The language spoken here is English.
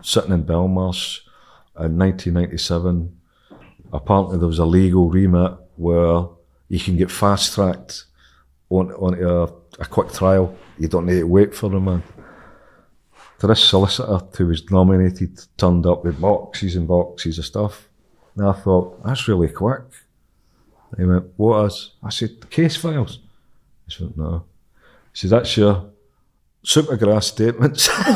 sitting in Belmarsh in 1997. Apparently there was a legal remit where you can get fast-tracked onto a quick trial. You don't need to wait for them, man. So this solicitor who was nominated turned up with boxes and boxes of stuff. And I thought, that's really quick. He went, what is? I said, case files. He said, no. He said, that's your Supergrass statements.